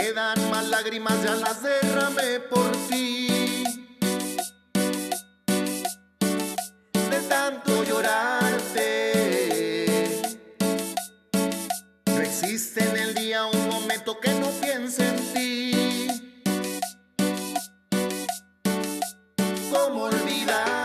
quedan más lágrimas, ya las derramé por ti. De tanto llorarte, no existe en el día un momento que no piense en ti. ¿Cómo olvidarte?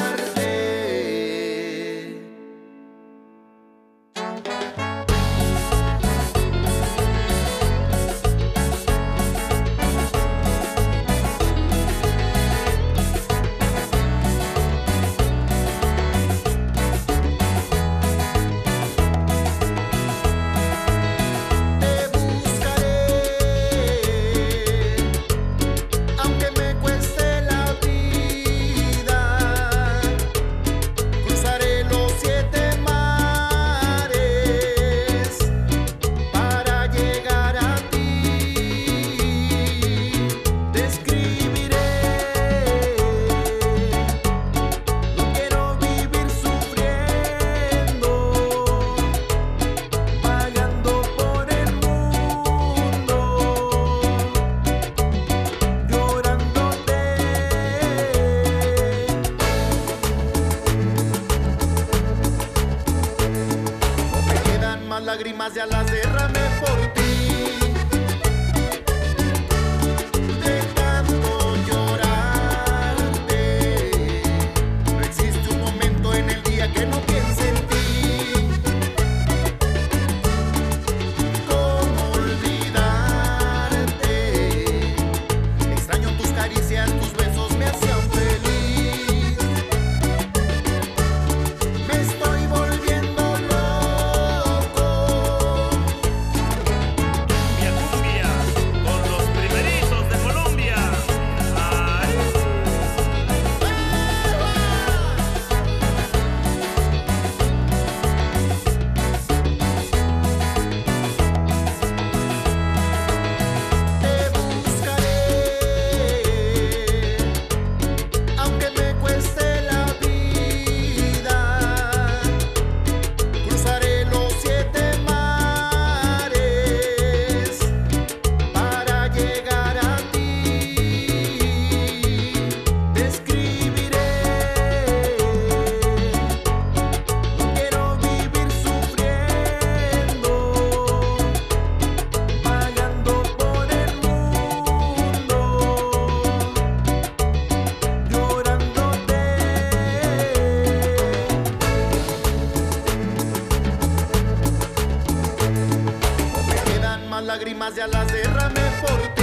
Lágrimas ya las derramé por ti. De tanto llorarte, no existe un momento en el día que no piense en ti. ¿Cómo olvidarte? Extraño tus caricias, tus besos me hacían feliz. Me estoy volviendo lágrimas ya las derramé por ti.